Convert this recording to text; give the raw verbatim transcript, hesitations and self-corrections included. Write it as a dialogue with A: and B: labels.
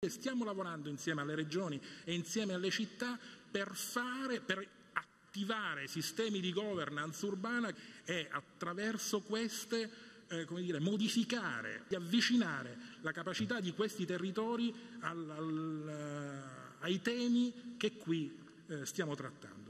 A: Stiamo lavorando insieme alle regioni e insieme alle città per fare, per attivare sistemi di governance urbana e attraverso queste eh, come dire, modificare e avvicinare la capacità di questi territori al, al, ai temi che qui eh, stiamo trattando.